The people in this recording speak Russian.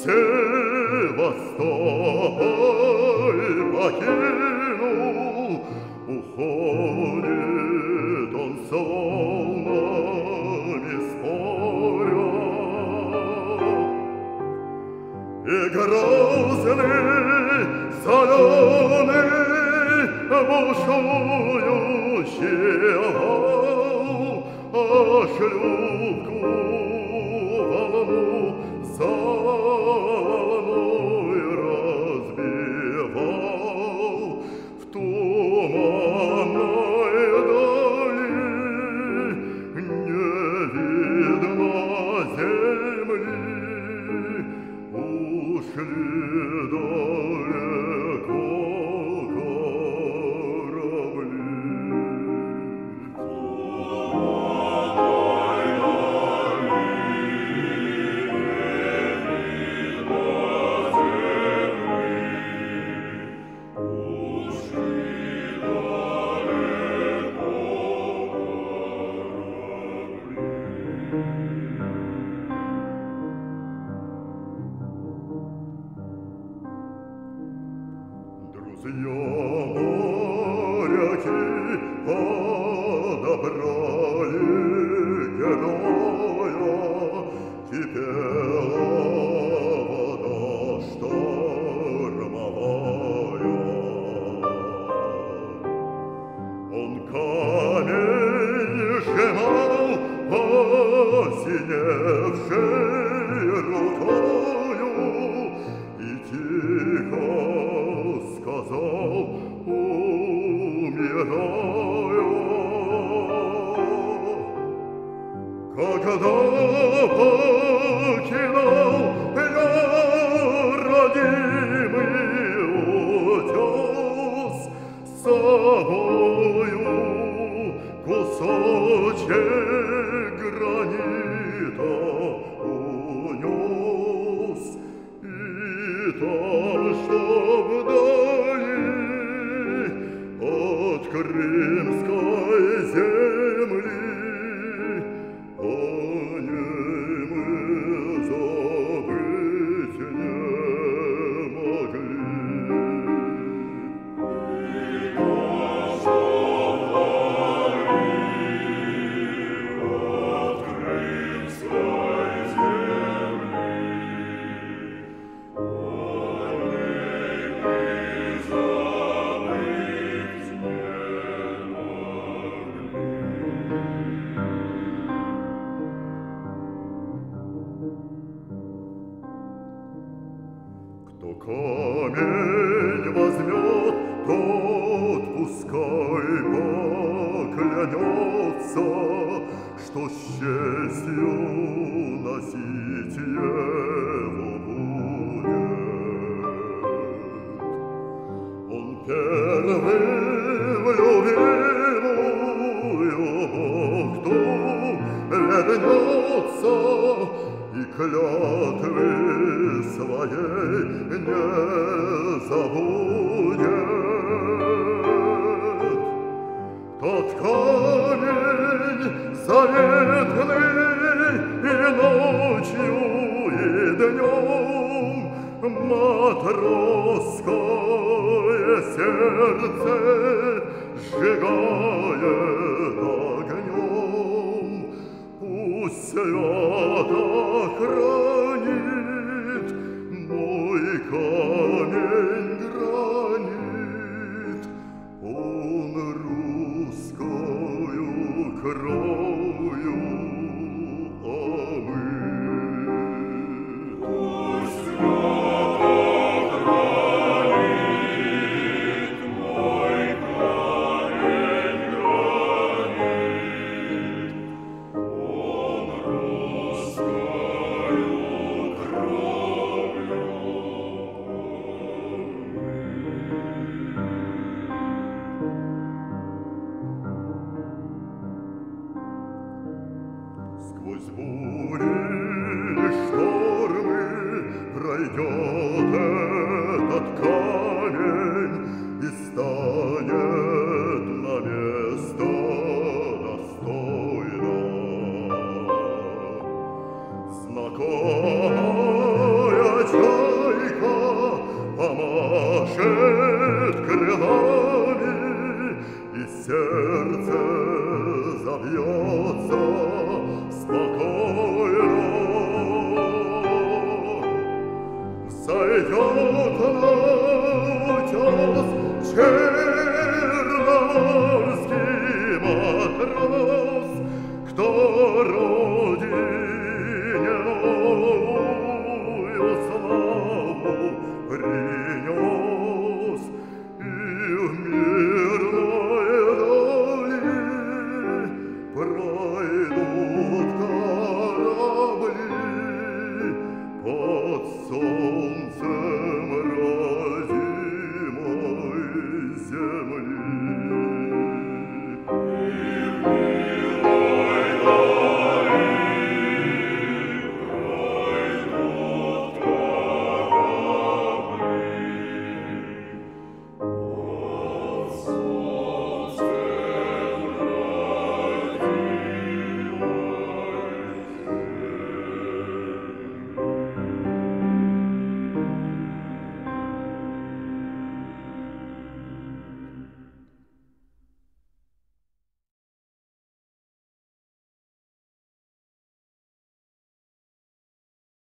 Севастополь покинул, уходит он с волнами споря. И грозный, соленый, бушующий вал, а шлюпку волну за волной разбивал. В туманной дали не видно земли, ушли далеко корабли. Моряки подобрали героя, кипела вода штормовая. Он камень сжимал посиневшей рукою и тихо сказал, умираю. Когда покидал я родимый утес, с собою кусочек гранита унес, и там, что вдали от крымской земли, о ней мы забыть не могли. И то, что вдали от крымской земли, о ней мы забыть не Кто камень возьмет, тот пускай поклянется, что с честью носить его будет. Он первый в любимую бухту вернется и клятвы своей не забудет. Тот камень заветный и ночью, и днем матросское сердце сжигает огнем. Пусть свято хранит мой камень гранит, он русскою кровью омыт. Пусть свято хранит мой камень гранит, крылами, и сердце забьется спокойно. Сойдет на утес черноморский матрос, кто родине новую славу принес, и в мирной дали пройдут корабли под солнцем.